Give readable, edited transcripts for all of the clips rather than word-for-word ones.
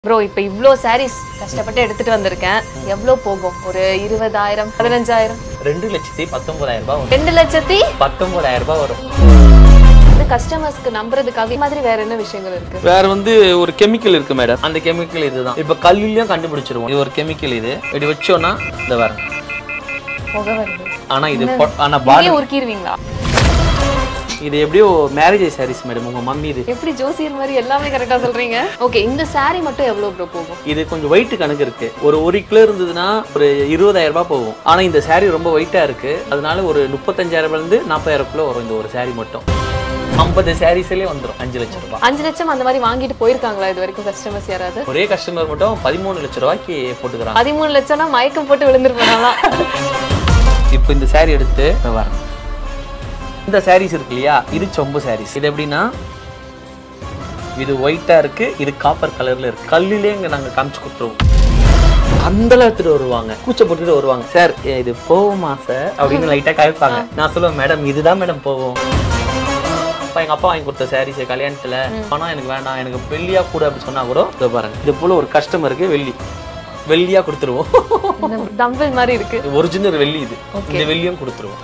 Bro இப்போ இவ்ளோ sarees கஷ்டப்பட்டு எடுத்துட்டு வந்திருக்கேன். எவ்ளோ போகும்? ஒரு 20000 15000 2,19,000 ரூபாய் வரும். 2,19,000 ரூபாய் வரும். இந்த கஸ்டமர்ஸ்க்கு நம்புறதுக்காக மாதிரி வேற என்ன விஷயங்கள் இருக்கு? வேற வந்து ஒரு கெமிக்கல் இருக்கு மேடம். அந்த கெமிக்கல் இதுதான். இப்ப கல்லிலயும் கண்டுபிடிச்சிருவோம். இது ஒரு கெமிக்கல் இது. இப்படி வச்சோம்னா இந்த வர புகை வருது. ஆனா இது ஆனா பாடி உருக்கிடுவீங்களா? இது எப்படியோ மேரேஜ் சாரீஸ் மேடம். உங்க மம்மி இது எப்படி ஜோசியர் மாதிரி எல்லாமே கரெக்டா சொல்றீங்க. ஓகே, இந்த saree மட்டும் எவ்வளவு ப்ரோ போகும்? இது கொஞ்சம் வெயிட் கணக்கு இருக்கு. ஒரு 1 கிலோ இருந்ததுன்னா ஒரு 20,000 ரூபாய் போகும். ஆனா இந்த saree ரொம்ப வெயிட்டா இருக்கு. அதனால ஒரு 35,000 இருந்து 40,000 கிலோ வரும் இந்த ஒரு saree மட்டும். 50 சாரீஸ்லயே வந்துரும் 5 லட்சம் ரூபாய். 5 லட்சம் அந்த மாதிரி வாங்கிட்டு போயிருக்காங்களா இது வரைக்கும் கஸ்டமர்ஸ் யாராவது? ஒரே கஸ்டமர் மட்டும் 13 லட்சம் ரூபாய்க்கு போட்டுக்கிறாங்க. 13 லட்சம்னா மயக்கம் போட்டு விழுந்துருப்பாங்களா? இப்போ இந்த saree எடுத்து வரேன். இந்த சாரீஸ் இருக்கு இல்லையா, இது சொம்பு சாரீஸ். இது எப்படின்னா இது ஒயிட்டா இருக்கு, இது காப்பர் கலர்ல இருக்கு. கல்லிலே இங்க நாங்க காமிச்சு கொடுத்துருவோம். அந்த எடுத்துட்டு வருவாங்க, கூச்சப்பட்டுட்டு வருவாங்க. சார் இது போகுமா சார் அப்படின்னு லைட்டா காய்ப்பாங்க. நான் சொல்லுவேன் மேடம் இதுதான் மேடம் போகும். எங்க அப்பா வாங்கி கொடுத்த சாரீஸ் கல்யாணத்துல பணம் எனக்கு வேண்டாம், எனக்கு வெள்ளியா கூட அப்படி சொன்னா கூட இதை பாருங்க. இது போல ஒரு கஸ்டமருக்கு வெள்ளியா கொடுத்துருவோம். டம்பிள் மாதிரி இருக்கு. ஒரிஜினல் வெள்ளி இது. இந்த வெள்ளியும் கொடுத்துருவோம்.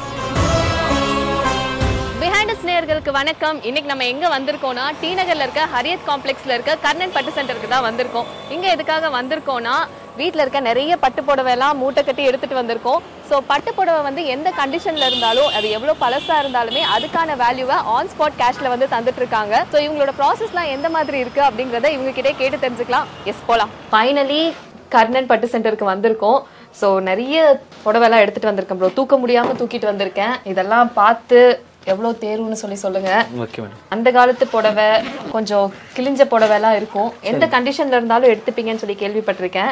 நேயர்களுக்கு வணக்கம். இன்னைக்கு நம்ம எங்க வந்திருக்கோம்னா டி நகர்ல இருக்க ஹரியத் காம்ப்ளெக்ஸ்ல இருக்க கர்ணன் பட்டு சென்டருக்கு தான் வந்திருக்கோம். இங்க எதுக்காக வந்திருக்கோம்னா வீட்டில் இருக்க நிறைய பட்டு புடவை எல்லாம் மூட்டை கட்டி எடுத்துட்டு வந்திருக்கோம். ஸோ பட்டு புடவை வந்து எந்த கண்டிஷன்ல இருந்தாலும் அது எவ்வளோ பழசா இருந்தாலுமே அதுக்கான வேல்யூவை ஆன் ஸ்பாட் கேஷ்ல வந்து தந்துட்டு இருக்காங்க. ஸோ இவங்களோட ப்ராசஸ்லாம் எந்த மாதிரி இருக்கு அப்படிங்கிறத இவங்க கிட்டே கேட்டு தெரிஞ்சுக்கலாம். எஸ் போலாம். ஃபைனலி கர்ணன் பட்டு சென்டருக்கு வந்திருக்கோம். ஸோ நிறைய புடவைலாம் எடுத்துட்டு வந்திருக்கேன் ப்ரோ. தூக்க முடியாம தூக்கிட்டு வந்திருக்கேன். இதெல்லாம் பார்த்து எவ்வளோ தேர்வுன்னு சொல்லுங்க. Okay madam. அந்த காலத்து புடவை கொஞ்சம் கிழிஞ்ச புடவைலாம் இருக்கும். எந்த கண்டிஷன்ல இருந்தாலும் எடுத்துப்பீங்கன்னு சொல்லி கேள்விப்பட்டிருக்கேன்.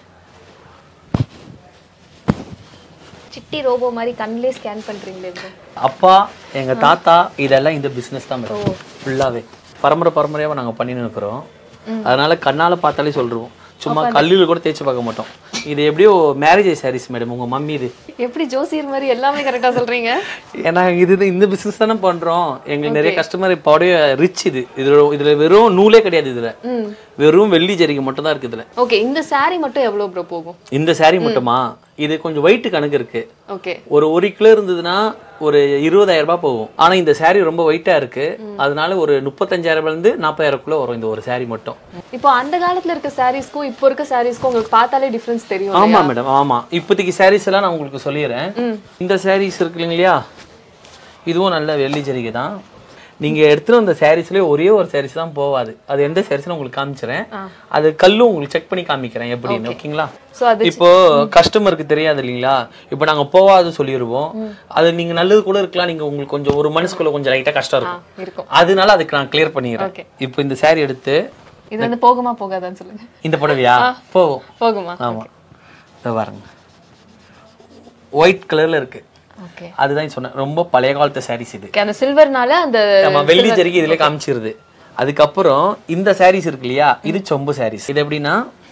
சிட்டி ரோபோ மாதிரி கண்ணிலே ஸ்கேன் பண்றீங்களே ப்ரோ. அப்பா எங்க தாத்தா இதெல்லாம் இந்த பிசினஸ் தான் மேடம். ஃபுல்லாவே பரம்பரையாவே நாங்க பண்ணின்னு இருக்கிறோம். அதனால கண்ணால பார்த்தாலே சொல்றோம். சும்மா கல்லில கூட தேய்ச்சி பார்க்க மாட்டோம். இது எப்படியோ மேரேஜ் சாரீஸ் மேடம். உங்க மம்மி இது எப்படி ஜோசியர் மாதிரி எல்லாமே கரெக்டா சொல்றீங்க. ஏன்னா இந்த பிசினஸ் தானே பண்றோம். எங்களுக்கு நிறைய கஸ்டமர் இப்போ ரிச். இதுல வெறும் நூலே கிடையாது. இதுல வெறும் வெள்ளி ஜரிகை மட்டும் தான் இருக்கு இதுல. ஓகே, இந்த saree மட்டும் எவ்வளவு ப்ரோ போகும்? இந்த saree மட்டுமா? இது கொஞ்சம் வெயிட் கணக்கு இருக்கு. ஓகே, ஒரு 1 கிலோ இருந்ததுன்னா ஒரு 20,000 ரூபாய் போகும். ஆனா இந்த saree ரொம்ப வெயிட்டா இருக்கு. அதனால ஒரு 35,000 இருந்து 40,000 கிலோ வரும் இந்த ஒரு saree மட்டும். இப்போ அந்த காலத்துல இருக்க சாரீஸ்க்கும் இப்போ இருக்க சாரீஸ்க்கும் உங்களுக்கு பார்த்தாலே டிஃபரன்ஸ் தெரியும். ஆமா மேடம், ஆமா. இப்போதைக்கு சாரீஸ் எல்லாம் நான் உங்களுக்கு சொல்லிடுறேன். இந்த சாரீஸ் இருக்கு இல்லைங்களா, இதுவும் நல்ல வெள்ளி ஜரிகை தான். நீங்க எடுத்துட்டு வந்த சாரீஸ்லயே ஒரே ஒரு சாரீஸ் தான் போவாது. அது எந்த சாரீஸ்னு உங்களுக்கு காமிச்சிறேன். அது கல்லும் உங்களுக்கு செக் பண்ணி காமிக்கிறேன் எப்படின்னு. ஓகேங்களா? இப்போ கஸ்டமருக்கு தெரியாது இல்லைங்களா, இப்போ நாங்க போவாது சொல்லிடுவோம். அது நீங்க நல்லது கூட இருக்கலாம். நீங்க உங்களுக்கு கொஞ்சம் ஒரு மனசுக்குள்ள கொஞ்சம் லைட்டா கஷ்டம் இருக்கும். அதனால அதுக்கு நான் கிளியர் பண்ணிடுறேன். இப்போ இந்த சாரீ எடுத்து இது வந்து போகுமா போகாதான்னு சொல்லுங்க. இந்த புடவையா போகுமா? ஆமா, இத பாருங்க. ஒயிட் கலர்ல இருக்கு. அதுதான் சொன்னேன், ரொம்ப பழைய காலத்து சாரீஸ் இது. அந்த சில்வர்னால அந்த வெள்ளி ஜரிகை இதுல காமிச்சிருது. அதுக்கப்புறம் இந்த சாரீஸ் இருக்கு இல்லையா, இது சொம்பு சாரீஸ். இது எப்படின்னா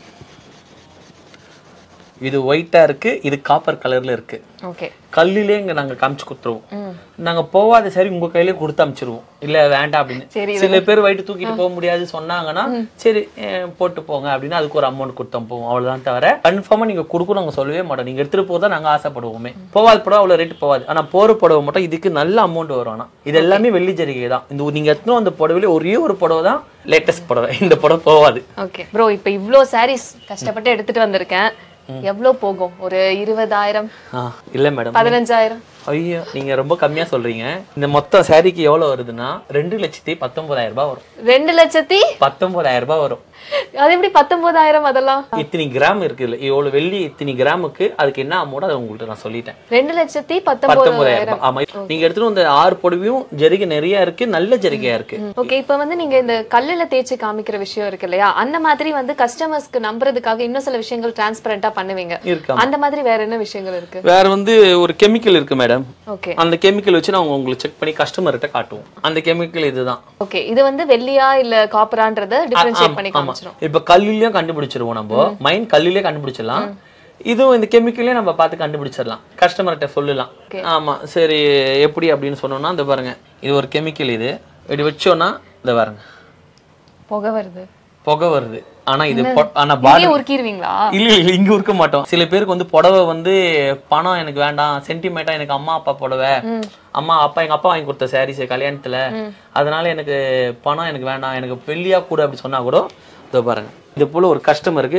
இது ஒயிட்டா இருக்கு, இது காப்பர் கலர்ல இருக்கு. கல்லிலே இங்க நாங்க காமிச்சு கொடுத்துருவோம். நாங்க போவாத சாரி உங்க கையிலே கொடுத்து அமிச்சிருவோம். இல்ல வேண்டாம் அப்படின்னு சில பேர் வயிட்டு தூக்கிட்டு போக முடியாது சொன்னாங்கன்னா சரி போட்டு போங்க அப்படின்னு அதுக்கு ஒரு அமௌண்ட் கொடுத்தோம் போவோம். அவ்வளவுதான். தவிர கன்ஃபார்மா நீங்க கொடுக்கணும் நாங்க சொல்லவே மாட்டோம். நீங்க எடுத்துட்டு போதான் நாங்க ஆசைப்படுவோமே. போவாது புடவை அவ்வளவு ரேட்டு போவாது. ஆனா போற புடவை மட்டும் இதுக்கு நல்ல அமௌண்ட் வரும். ஆனா இது எல்லாமே வெள்ளி ஜரிகை தான். இந்த நீங்க எடுத்துன்னு அந்த புடவையில ஒரே ஒரு புடவை தான் லேட்டஸ்ட் புடவை. இந்த புடவை போவாது. ஓகே ப்ரோ, இப்போ இவ்ளோ சாரீஸ் கஷ்டப்பட்டு எடுத்துட்டு வந்திருக்கேன். எவ்வளவு போகும்? ஒரு 20,000 இல்ல மேடம், 15,000. ஐயோ, நீங்க ரொம்ப கம்மியா சொல்றீங்க. இந்த மொத்த சாரிக்கு எவ்வளவு வருதுன்னா 2,19,000 ரூபாய் வரும். 2,19,000 ரூபாய் வரும். அது எப்படி 19,000? அதெல்லாம் இத்தனை கிராம் இருக்கு. இல்ல இவ்வளவு வெள்ளி இத்தனை கிராமுக்கு அதுக்கு என்ன அமௌண்ட் அதை உங்களுக்கு நான் சொல்லிட்டேன். 2,19,000. ஆமா, நீங்க எடுத்துட்டு இந்த 6 புடவையும் ஜரிகை நிறைய இருக்கு, நல்ல ஜரிகையா இருக்கு. ஓகே, இப்ப வந்து நீங்க இந்த கல்லுல தேய்ச்சி காமிக்கிற விஷயம் இருக்கு இல்லையா, அந்த மாதிரி வந்து கஸ்டமர்ஸ்க்கு நம்புறதுக்காக இன்னும் சில விஷயங்கள் டிரான்ஸ்பரண்டா பண்ணுவீங்க. அந்த மாதிரி வேற என்ன விஷயங்கள் இருக்கு? வேற வந்து ஒரு கெமிக்கல் இருக்கு மேடம். ஓகே, அந்த கெமிக்கல் வச்சு நான் உங்களுக்கு செக் பண்ணி கஸ்டமர் கிட்ட காட்டுவோம். அந்த கெமிக்கல் இதுதான். ஓகே, இது வந்து வெள்ளியா இல்ல காப்பரான்றத டிஃபரன்ஷியேட் பண்ணி காமிச்சிரும். இப்ப கல்லிலயும் கண்டுபிடிச்சிருவோம். நம்ம மைண்ட் கல்லிலே கண்டுபிடிச்சிடலாம். இதுவும் இந்த கெமிக்கலே நம்ம பார்த்து கண்டுபிடிச்சிடலாம். கஸ்டமர்கிட்ட சொல்லலாம். ஆமா சரி எப்படி அப்படின்னு சொன்னோம்னா இந்த பாருங்க, இது ஒரு கெமிக்கல். இது இப்படி வச்சோம்னா இந்த பாருங்க புகை வருது. ஆனா இது ஆனா இங்கேயே உருக்கிடுவீங்களா? இல்ல இங்க உருக்க மாட்டோம். சில பேருக்கு வந்து புடவை வந்து பணம் எனக்கு வேண்டாம், சென்டிமெண்டா எனக்கு அம்மா அப்பா புடவை, அம்மா அப்பா எங்க அப்பா வாங்கி கொடுத்த சாரீஸ் கல்யாணத்துல, அதனால எனக்கு பணம் எனக்கு வேண்டாம், எனக்கு வெள்ளியா கூட அப்படி சொன்னா கூட இதோ பாருங்க, இது போல ஒரு கஸ்டமருக்கு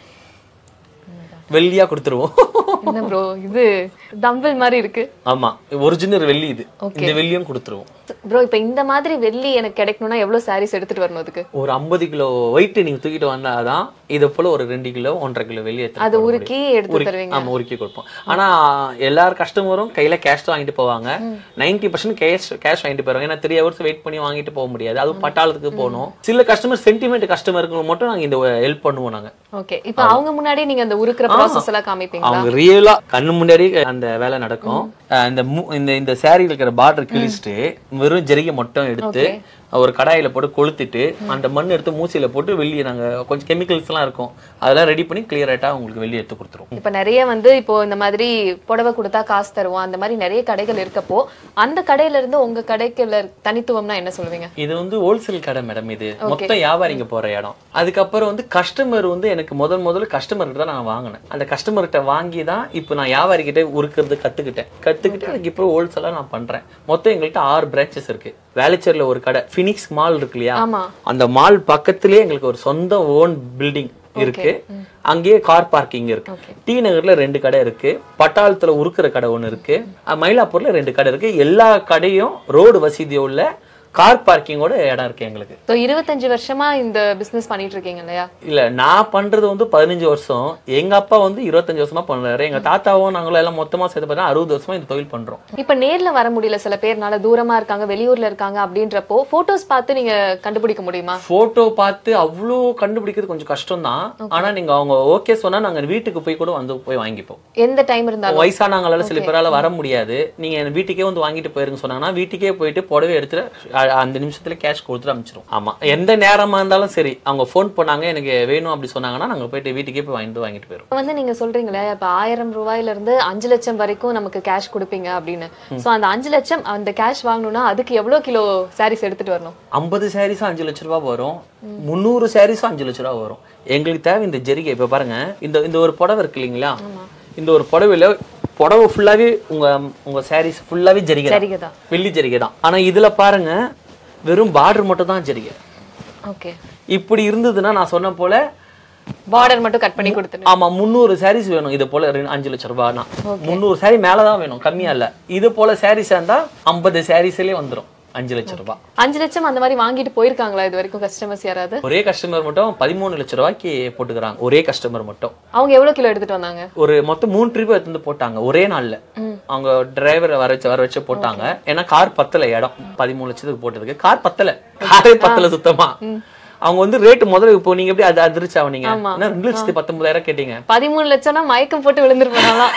வெள்ளியா கொடுத்துருவோம். என்ன ப்ரோ இது டம்பிள் மாதிரி இருக்கு? ஆமா, ஒரிஜினல் வெள்ளி இது. இந்த வெள்ளியும் கொடுத்துருவோம். ப்ரோ இப்போ இந்த மாதிரி வெள்ளி எனக்கு கிடைக்கணும்னா எவ்வளவு சாரீஸ் எடுத்துட்டு வரணும்? அதுக்கு ஒரு 50 கிலோ வெயிட் நீங்க தூக்கிட்டு வந்தாதான் இது போல ஒரு 2 கிலோ 1.5 கிலோ வெள்ளி அது உருக்கி எடுத்து தருவீங்க? ஆமா, உருக்கி கொடுப்போம். ஆனா எல்லாரும் கஸ்டமரும் கையில கேஷ் வாங்கிட்டு போவாங்க. 90% கேஷ் வாங்கிட்டு போறாங்க. ஏன்னா 3 hours வெயிட் பண்ணி வாங்கிட்டு போக முடியாது. அதுவும் பட்டாளத்துக்கு போகணும். சில கஸ்டமர் சென்டிமெண்ட் கஸ்டமருக்கு மட்டும் நாங்க இந்த ஹெல்ப் பண்ணுவோம் நாங்க. ஓகே, இப்போ அவங்க முன்னாடி நீங்க அந்த உருக்குற ப்ராசஸ் எல்லாம் காமிப்பீங்களா? அவங்க ரியலா கண்ணு முன்னாடி அந்த வேலை நடக்கும். இந்த சாரியில இருக்கிற பார்டர் கிழிச்சிட்டு வெறும் ஜரிகை மட்டும் எடுத்து ஒரு கடாயில போட்டு கொளுத்திட்டு அந்த மண் எடுத்து மூச்சில போட்டு வெளியே நாங்க கொஞ்சம் கெமிக்கல்ஸ் எல்லாம் இருக்கும், அதெல்லாம் ரெடி பண்ணி கிளியரேட்டா உங்களுக்கு வெளியே எடுத்து கொடுத்துருவோம். இப்ப நிறைய வந்து இப்போ இந்த மாதிரி புடவை கொடுத்தா காசு தருவோம், அந்த மாதிரி நிறைய கடைகள் இருக்கப்போ அந்த கடையில இருந்து உங்க கடைக்கு தனித்துவம்னா என்ன சொல்லுவீங்க? இது வந்து ஹோல்சேல் கடை மேடம். இது மொத்த வியாபாரிங்க போற இடம். அதுக்கப்புறம் வந்து கஸ்டமர் வந்து எனக்கு முதல்ல கஸ்டமர் தான் நான் வாங்கினேன். அந்த கஸ்டமர்கிட்ட வாங்கி தான் இப்போ நான் வியாபாரி கிட்ட உருக்குறது கத்துக்கிட்டு எனக்கு இப்போ ஹோல்சேலா நான் பண்றேன். மொத்தம் எங்கள்கிட்ட 6 பிரான்ச்சஸ் இருக்கு. வேளச்சேரியில ஒரு கடை, பினிக்ஸ் மால் இருக்கு இல்லையா, அந்த மால் பக்கத்திலேயே எங்களுக்கு ஒரு சொந்த ஓன் பில்டிங் இருக்கு. அங்கேயே கார் பார்க்கிங் இருக்கு. டி நகர்ல 2 கடை இருக்கு. பட்டாளத்துல உருக்குற கடை 1 இருக்கு. மயிலாப்பூர்ல 2 கடை இருக்கு. எல்லா கடையும் ரோடு வசதி உள்ள கார் பார்க்கிங்கோட இடம் இருக்கு எங்களுக்கு. 25 வருஷமா இந்த பிசினஸ் பண்ணிட்டு இருக்கீங்க இல்லையா? இல்ல, நான் பண்றது வந்து 15 வருஷம். எங்க அப்பா வந்து 25 வருஷமா பண்றாரு. எங்க தாத்தாவும் நாங்களும் எல்லாம் மொத்தமா சேர்த்து பார்த்தா 60 வருஷமா இந்த தொழில் பண்றோம். இப்ப நேர்ல வர முடியல, சில பேர்னால தூரமா இருக்காங்க, வெளியூர்ல இருக்காங்க அப்படின்றப்போ போட்டோஸ் பார்த்து நீங்க கண்டுபிடிக்க முடியுமா? போட்டோ பார்த்து அவ்வளோ கண்டுபிடிக்கிறது கொஞ்சம் கஷ்டம் தான். ஆனா நீங்க அவங்க ஓகே சொன்னா நாங்க வீட்டுக்கு போய் கூட வந்து போய் வாங்கிப்போம். எந்த டைம் இருந்தாலும். வயசானவங்களால சில பேரால வர முடியாது, நீங்க வீட்டுக்கே வந்து வாங்கிட்டு போயிருங்க சொன்னாங்கன்னா வீட்டுக்கே போயிட்டு புடவை எடுத்துட்டு அந்த நிமிஷத்துல கேஷ் கொடுத்துட்டு அனுப்பிச்சிரும். ஆமா, எந்த நேரமா இருந்தாலும் சரி, அவங்க போன் பண்ணாங்க எனக்கு வேணும் அப்படி சொன்னாங்கன்னா நாங்க போயிட்டு வீட்டுக்கே போய் வாங்கிட்டு போயிரும். வந்து நீங்க சொல்றீங்களே இப்ப 1000 ரூபாயில இருந்து 5 லட்சம் வரைக்கும் நமக்கு கேஷ் கொடுப்பீங்க அப்படின்னு. சோ அந்த 5 லட்சம் அந்த கேஷ் வாங்கணும்னா அதுக்கு எவ்வளவு கிலோ சாரீஸ் எடுத்துட்டு வரணும்? 50 சாரீஸ் 5 லட்சம் ரூபாய் வரும். 300 சாரீஸ் 5 லட்சம் ரூபாய் வரும். எங்களுக்கு தேவை இந்த ஜரிகை. இப்ப பாருங்க, இந்த ஒரு புடவை இருக்கு இல்லைங்களா, இந்த ஒரு புடவையில புடவை ஃபுல்லாவே உங்க சாரீஸ் ஃபுல்லாவே ஜரிகை தான், வெள்ளி ஜரிகை தான். ஆனா இதுல பாருங்க வெறும் பார்டர் மட்டும் தான் ஜரிகை. ஓகே, இப்படி இருந்ததுன்னா நான் சொன்ன போல பார்டர் மட்டும் கட் பண்ணி கொடுத்துட்டு. ஆமா, 300 சாரீஸ் வேணும். இது போல 5 லட்சம் ரூபாய்னா 300 சாரி மேலதான் வேணும், கம்மியா இல்ல. இது போல சாரீஸ் இருந்தா 50 சாரீஸ்லயே வந்துடும் 5 லட்சம் ரூபாய். 5 லட்சம் அந்த மாதிரி வாங்கிட்டு போயிருக்காங்களா இது வரைக்கும் கஸ்டமர்ஸ் யாராவது? ஒரே கஸ்டமர் மட்டும் 13 லட்சம் ரூபாய்க்கு போட்டுக்கிறாங்க. ஒரே கஸ்டமர் மட்டும். அவங்க எவ்வளவு கிலோ எடுத்துட்டு வந்தாங்க? ஒரு மொத்தம் 3 ட்ரிப் எடுத்து போட்டாங்க ஒரே நாள்ல. அவங்க டிரைவரை வர வச்சு போட்டாங்க. ஏன்னா கார் பத்தல, இடம் 13 லட்சத்துக்கு போட்டதுக்கு கார் பத்தல, காரே பத்தல சுத்தமா. அவங்க வந்து ரேட் முதல்ல இப்போ நீங்க எப்படி அதிர்ச்சி ஆவீங்க? 2,19,000 கேட்டீங்க. 13 லட்சம்னா மயக்கம் போட்டு விழுந்துருப்பாங்களா?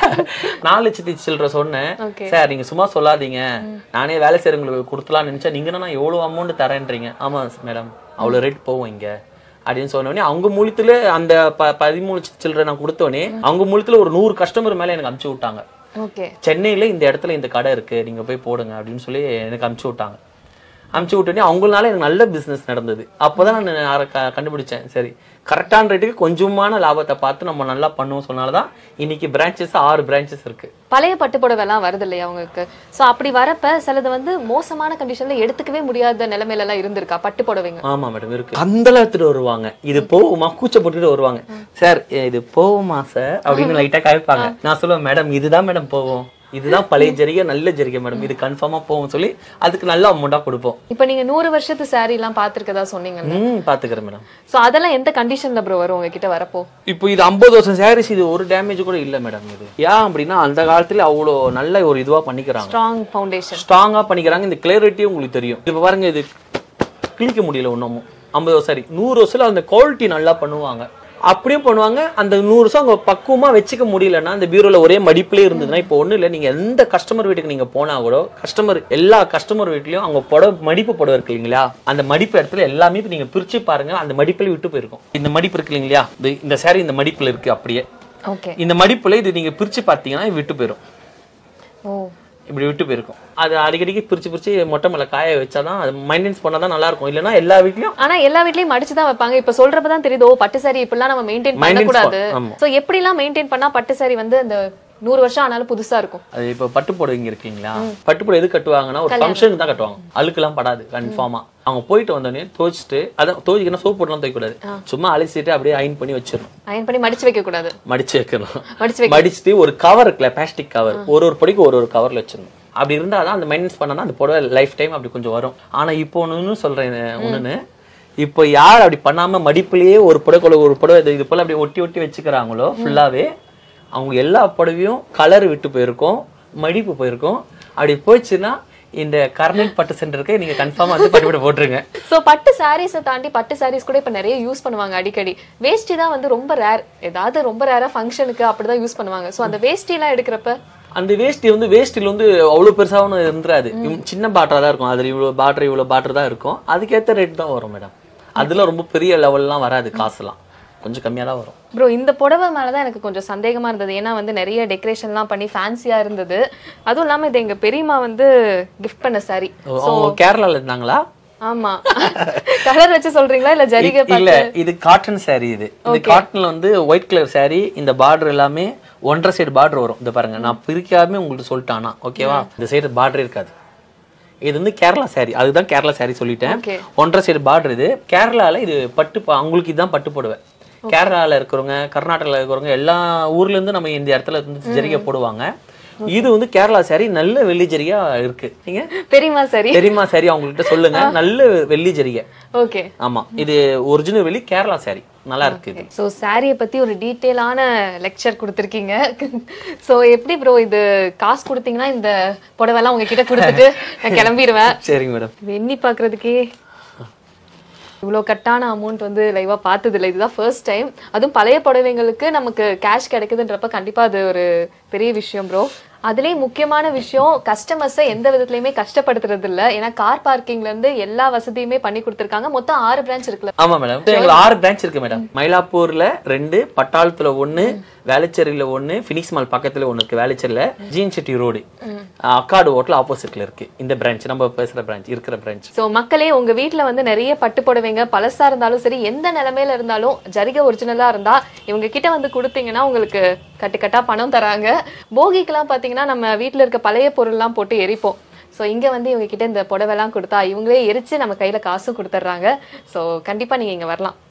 4 லட்சத்தி சில்லற சொன்னேன். சார் நீங்க சும்மா சொல்லாதீங்க, நானே வேலை செய்யறவங்களுக்கு கொடுத்தலாம்னு நினைச்சா நீங்க நான் எவ்வளவு அமௌண்ட் தரேன்றீங்க. ஆமா மேடம், அவ்வளவு ரேட் போவோம் இங்க அப்படின்னு சொன்னோடனே அவங்க மூலத்துல அந்த 13 லட்சத்தி சில்லற நான் கொடுத்தோடனே அவங்க மூலத்துல ஒரு 100 கஸ்டமர் மேல எனக்கு அனுப்பிச்சு விட்டாங்க. சென்னையில இந்த இடத்துல இந்த கடை இருக்கு, நீங்க போய் போடுங்க அப்படின்னு சொல்லி எனக்கு அனுப்பிச்சு விட்டாங்க. அனுப்பிச்சு விட்டோடனே அவங்களால எனக்கு நல்ல பிசினஸ் நடந்தது. அப்போதான் நான் கண்டுபிடிச்சேன், சரி கரெக்டான ரேட்டுக்கு கொஞ்சமான லாபத்தை பார்த்து நம்ம நல்லா பண்ணுவோம். சொன்னால்தான் இன்னைக்கு பிரான்ச்சஸ் 6 பிரான்ச்சஸ் இருக்கு. பழைய பட்டுப்புடவை எல்லாம் வருது இல்லையா அவங்களுக்கு? சோ அப்படி வரப்ப சிலது வந்து மோசமான கண்டிஷன்ல எடுத்துக்கவே முடியாத நிலைமையில எல்லாம் இருந்திருக்கா பட்டு புடவைங்க? ஆமா மேடம், இருக்கு. அந்த எடுத்துட்டு வருவாங்க, இது போகுமா கூச்ச போட்டுட்டு வருவாங்க. சார் இது போகுமா சார் அப்படின்னு லைட்டா காய்ப்பாங்க. நான் சொல்லுவேன், மேடம் இதுதான் மேடம் போவோம், இதுதான் பழைய ஜரிகை, நல்ல ஜரிகை மேடம், இது கன்ஃபார்மா போகும் சொல்லி அதுக்கு நல்ல அமௌண்டா கொடுப்போம். இப்ப நீங்க 100 வருஷத்து சாரி எல்லாம் பாத்துருக்கதா சொன்னீங்க. பாத்துக்கிறேன் மேடம். சோ அதெல்லாம் எந்த கண்டிஷன்ல ப்ரோ வரும் உங்ககிட்ட வரப்போ? இப்போ இது 50 வருஷம் சாரீஸ், இது ஒரு டேமேஜ் கூட இல்ல மேடம். இது ஏன் அப்படின்னா அந்த காலத்துல அவ்வளவு நல்ல ஒரு இதுவா பண்ணிக்கிறாங்க, ஸ்ட்ராங் ஃபவுண்டேஷன் ஸ்ட்ராங்கா பண்ணிக்கிறாங்க. இந்த கிளியரிட்டி உங்களுக்கு தெரியும். இப்ப பாருங்க, இது கிளிக்க முடியல ஒன்னும். 50 வருஷம் 100 வருஷத்துல அந்த குவாலிட்டி நல்லா பண்ணுவாங்க. அப்படியே பண்ணுவாங்க. அந்த 100 வருஷம் அவங்க பக்குவமா வச்சுக்க முடியலன்னா அந்த பீரோல ஒரே மடிப்புலயே இருந்ததுன்னா, இப்போ ஒண்ணு இல்ல, நீங்க எந்த கஸ்டமர் வீட்டுக்கு நீங்க போனா கூட எல்லா கஸ்டமர் வீட்லயும் அவங்க மடிப்பு புடவை இருக்கு இல்லைங்களா, அந்த மடிப்பு இடத்துல எல்லாமே நீங்க பிரிச்சு பாருங்க, அந்த மடிப்புல விட்டு போயிருக்கும். இந்த மடிப்பு இருக்கு இல்லைங்களா, இந்த சாரி இந்த மடிப்புல இருக்கு அப்படியே. இந்த மடிப்புல இது நீங்க பிரிச்சு பாத்தீங்கன்னா விட்டு போயிரும். இப்படி விட்டு போயிருக்கும். அது அடிக்கடிக்கு பிரிச்சு மொட்டை மேல காய வச்சாதான் அது மெயின்டைன்ஸ் பண்ணாதான் நல்லா இருக்கும். இல்லைன்னா எல்லா வீட்லயும் ஆனா எல்லா வீட்லயும் மடிச்சுதான் வைப்பாங்க. இப்ப சொல்றப்பதான் தெரியுது பட்டு சாரி இப்படிலாம் நம்ம மெயின்டைன் பண்ணக்கூடாது. சோ எப்படி எல்லாம் மெயின்டைன் பண்ணா பட்டு சாரி வந்து அந்த 100 வருஷம் ஆனாலும் புதுசா இருக்கும்? அது இப்ப பட்டு புடவைங்க இருக்கீங்களா, பட்டு புடவை எது கட்டுவாங்கன்னா ஒரு ஃபங்க்ஷனுக்கு தான் கட்டுவாங்க. அழுக்கெல்லாம் படாது கன்ஃபார்மா. அவங்க போயிட்டு வந்தோடனே துவைச்சிட்டு, அதான் துவைக்கணும், சோப் போட்டுலாம் துவைக்க கூடாது, சும்மா அலசிட்டு அப்படியே அயன் பண்ணி வச்சிடணும். அயன் பண்ணி மடிச்சு வைக்க கூடாது, மடிச்சு வைக்கணும். மடிச்சுட்டு ஒரு கவர் இருக்குல்ல, பிளாஸ்டிக் கவர், ஒரு பொடிக்கு ஒரு கவர்ல வச்சிடணும். அப்படி இருந்தாதான் அந்த மெயின்டெனன்ஸ் பண்ணா அந்த புடவை லைஃப் டைம் அப்படி கொஞ்சம் வரும். ஆனா இப்போ ஒண்ணு சொல்றேன், ஒண்ணுன்னு இப்போ யார் அப்படி பண்ணாம மடிப்புலயே ஒரு புடவை இது போல அப்படி ஒட்டி வச்சுக்கிறாங்களோ ஃபுல்லாவே, அவங்க எல்லா புடவையும் கலர் விட்டு போயிருக்கும், மடிப்பு போயிருக்கும். அப்படி போயிடுச்சுன்னா இந்த கர்னட் பட்டு சென்டருக்கு நீங்க கன்ஃபார்மா வந்து பட்டு போட்டுருங்க. சோ பட்டு சாரீஸை தாண்டி பட்டு சாரீஸ் கூட இப்ப நிறைய யூஸ் பண்ணுவாங்க. அடிக்கடி வேஷ்டி தான் வந்து ரொம்ப ரேர், ஏதாவது ரொம்ப ரேரா ஃபங்க்ஷனுக்கு அப்படிதான் யூஸ் பண்ணுவாங்க. சோ அந்த வேஷ்டி எல்லாம் எடுக்கிறப்ப அந்த வேஷ்டில வந்து அவ்வளவு பெருசாவும் இருந்துராது, சின்ன பாட்டரா தான் இருக்கும். அதுல இவ்வளவு பாட்டர் தான் இருக்கும். அதுக்கேற்ற ரேட் தான் வரும் மேடம். அதுல ரொம்ப பெரிய லெவல்லாம் வராது, காசுலாம் கொஞ்சம் கம்மியா தான் வரும். ப்ரோ இந்த புடவை மேலதான் எனக்கு கொஞ்சம் சந்தேகமா இருந்தது. ஏன்னா வந்து நிறைய டெக்கரேஷன்லாம் பண்ணி ஃபேன்சியா இருந்தது. அதுவும் இல்லாம இது எங்க பெரியம்மா வந்து கிஃப்ட் பண்ண சாரி. கேரளால இருந்தாங்களா? ஆமா. கலர் வச்சு சொல்றீங்களா இல்ல ஜரிகை? இல்ல, இது காட்டன் சாரி. இந்த காட்டன்ல வந்து ஒயிட் கலர் சாரி. இந்த பார்டர் எல்லாமே 1.5 சைடு பார்டர் வரும். இந்த பாருங்க, நான் பிரிக்காம உங்களுக்கு சொல்லிட்டானா ஓகேவா? இந்த சைடு பார்டர் இருக்காது. இது வந்து கேரளா சாரி, அதுதான் கேரளா சாரி சொல்லிட்டேன். 1.5 சைடு பார்டர். இது கேரளால இது பட்டு, அவங்களுக்கு இதுதான் பட்டு போடுவேன். கேரளால இருக்கிறவங்க, கர்நாடகால இருக்கிறவங்க, எல்லா ஊர்ல இருந்து நம்ம இந்த இடத்துல இருந்து ஜரிகை போடுவாங்க. இது வந்து கேரளா சாரி, நல்ல வெள்ளி ஜரிகா இருக்கு. நீங்க பெரியம்மா சாரி அவங்கள்ட்ட சொல்லுங்க, நல்ல வெள்ளி ஜரிகை. ஓகே, ஆமா, இது ஒரிஜினல் வெள்ளி கேரளா சாரி, நல்லா இருக்கு. இது சோ சாரியை பத்தி ஒரு டீடைலான லெக்சர் கொடுத்திருக்கீங்க. சோ எப்படி ப்ரோ இது காசு கொடுத்தீங்கன்னா இந்த புடவை எல்லாம் உங்ககிட்ட கொடுத்துட்டு நான் கிளம்பிடுவேன். சரிங்க மேடம். எண்ணி பாக்குறதுக்கே இவ்வளோ கட்டான அமௌண்ட் வந்து லைவா பார்த்தது இல்லை, இதுதான் ஃபர்ஸ்ட் டைம். அதுவும் பழைய புடவைங்களுக்கு நமக்கு கேஷ் கிடைக்குதுன்றப்ப கண்டிப்பா அது ஒரு பெரிய விஷயம் ப்ரோ. அதுலயும் முக்கியமான விஷயம், கஸ்டமர்ஸை எந்த விதத்துலயுமே கஷ்டப்படுத்துறது இல்ல. ஏன்னா கார் பார்க்கிங்ல இருந்து எல்லா வசதியுமே பண்ணி கொடுத்திருக்காங்க. மொத்தம் 6 பிரான்ச் இருக்குல்ல? ஆமா மேடம், எங்களுக்கு 6 பிரான்ச் இருக்கு மேடம். மயிலாப்பூர்ல 2, பட்டாளத்துல 1, வேளச்சேரியில 1, பினிக்ஸ் மால் பக்கத்துல 1 இருக்கு. வேளச்சேரியில ஜீன் செட்டி ரோடு அக்காடு ஹோட்டல் ஆப்போசிட்ல இருக்கு இந்த பிரான்ச், நம்ம பேசுற பிரான்ச், இருக்கிற பிரான்ச். சோ மக்களே, உங்க வீட்டுல வந்து நிறைய பட்டு புடவைங்க பழசா இருந்தாலும் சரி, எந்த நிலைமையில இருந்தாலும் ஜரிகை ஒரிஜினலா இருந்தா இவங்க கிட்ட வந்து கொடுத்தீங்கன்னா உங்களுக்கு கட்டுக்கட்டா பணம் தராங்க. போகிக்கெல்லாம் பாத்தீங்கன்னா நம்ம வீட்டுல இருக்க பழைய பொருள் எல்லாம் போட்டு எரிப்போம். சோ இங்க வந்து இவங்க கிட்ட இந்த புடவை எல்லாம் கொடுத்தா இவங்களே எரிச்சு நம்ம கையில காசும் கொடுத்துட்றாங்க. சோ கண்டிப்பா நீங்க இங்க வரலாம்.